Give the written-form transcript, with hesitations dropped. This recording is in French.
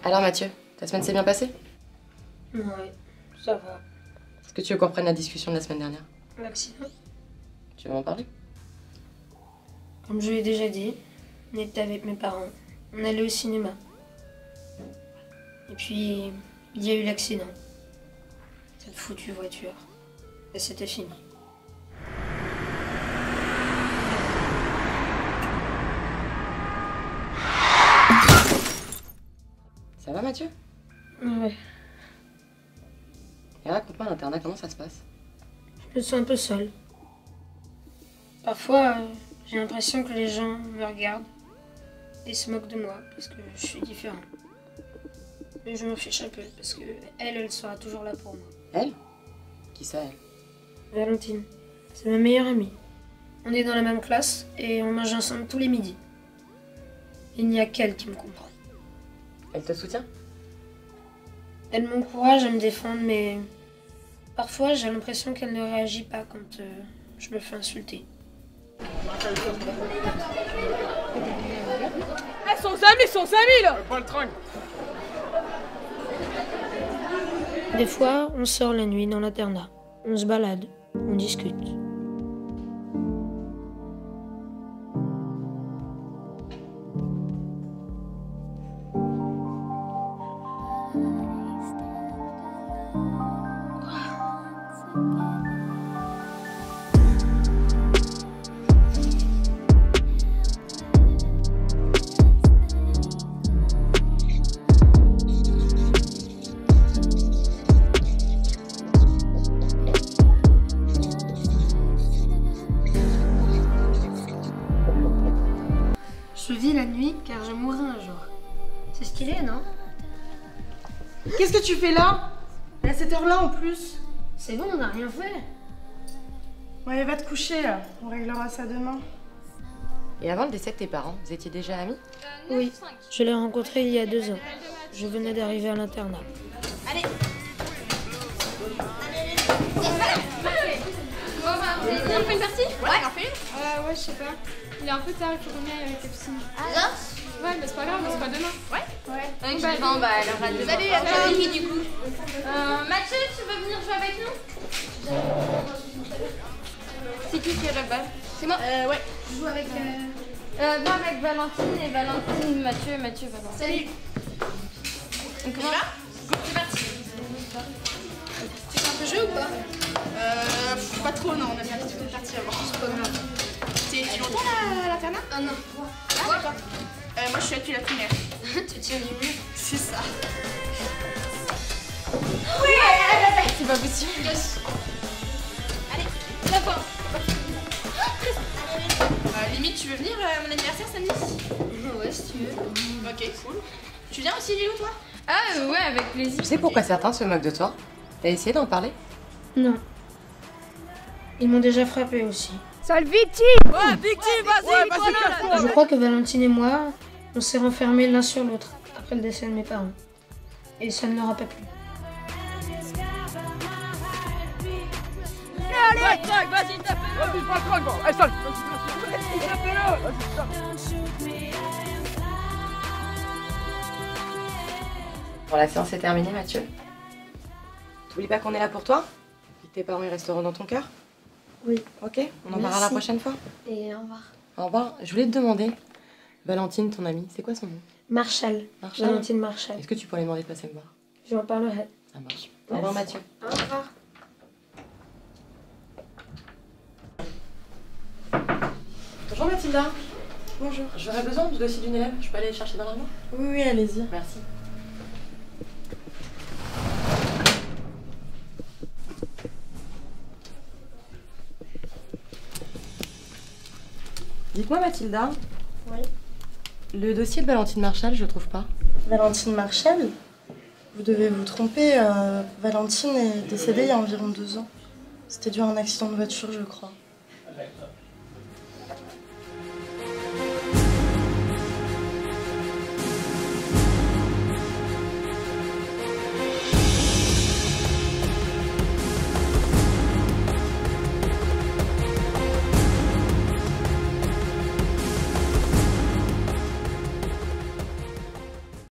Alors Mathieu, ta semaine s'est bien passée? Ouais, ça va. Est-ce que tu veux qu'on reprenne la discussion de la semaine dernière? L'accident. Tu veux m'en parler? Comme je l'ai déjà dit, on était avec mes parents. On allait au cinéma. Et puis, il y a eu l'accident. Cette foutue voiture. Et c'était fini. Ça va Mathieu? Ouais, Et raconte-moi l'internat, comment ça se passe? je me sens un peu seule. Parfois, j'ai l'impression que les gens me regardent et se moquent de moi parce que je suis différent. Mais je m'en fiche un peu parce que elle sera toujours là pour moi. Elle? Qui ça elle? Valentine, c'est ma meilleure amie. On est dans la même classe et on mange ensemble tous les midis. Il n'y a qu'elle qui me comprend. Elle te soutient? Elle m'encourage à me défendre, mais parfois j'ai l'impression qu'elle ne réagit pas quand je me fais insulter. Elles sont amis là. Pas le train. Des fois, on sort la nuit dans l'internat. On se balade, on discute. Je vis la nuit car je mourrai un jour. C'est stylé, non? Qu'est-ce que tu fais là? À cette heure-là en plus. C'est bon, on n'a rien fait. Ouais, va te coucher là. On réglera ça demain. Et avant le décès de tes parents, vous étiez déjà amis? Oui, je l'ai rencontré il y a 2 ans. Je venais d'arriver à l'internat. Allez. On fait une partie? Ouais, on fait une. Ouais, je sais pas. Il est un peu tard, il faut qu'on y aille avec la piscine. Ah, Ouais, mais c'est pas grave, on se voit demain. ouais. Ouais. Ok, bon, bah alors à demain. Salut, à toi, du coup. Mathieu, tu veux venir jouer avec nous? C'est qui a la balle? C'est moi. Ouais. Je joue avec. Moi avec Valentine et Valentine, Mathieu, Valentine. Salut. Donc, comment va? C'est parti. Tu fais un peu jeu ou pas? Pas trop, non. On a bien toute une partie avant. C'est pas grave. Tu longtemps à l'internat? Ah non. Ah, d'accord. Moi, je suis depuis la primaire. Tu tiens du mur. C'est ça. C'est pas possible. Allez, la fin. Limite, tu veux venir à mon anniversaire samedi? Ouais, si tu veux. Ok, cool. Tu viens aussi, Lilou, toi? Ah ouais, avec plaisir. Tu sais pourquoi certains se moquent de toi? T'as essayé d'en parler? Non. Ils m'ont déjà frappé aussi. Ouais, victime, vas-y, casse-toi. Je crois que Valentine et moi, on s'est renfermés l'un sur l'autre après le décès de mes parents. Et ça ne l'aura pas plu. Ouais, track, vas-y, tape-le. Vas-y, pas le track, bon. Allez, salut. Vas-y, tape-le. Vas-y, tape. Bon, la séance est terminée Mathieu. T'oublies pas qu'on est là pour toi? Et que tes parents ils resteront dans ton cœur? Oui. Ok, on en parlera la Merci. prochaine fois. Et au revoir. Au revoir. Je voulais te demander, Valentine, ton amie, c'est quoi son nom? Marshall. Marshall. Valentine Marshall. Est-ce que tu pourrais lui demander de passer me voir? Je en parlerai. Ça marche. Au revoir Mathieu. Au revoir. Bonjour Mathilda. Bonjour. J'aurais besoin du dossier d'une élève. Je peux aller le chercher dans l'armoire? Oui, allez-y. Merci. Dites-moi Mathilda. Oui. Le dossier de Valentine Marshall, je le trouve pas. Valentine Marshall? Vous devez vous tromper. Valentine est décédée il y a environ 2 ans. C'était dû à un accident de voiture, je crois.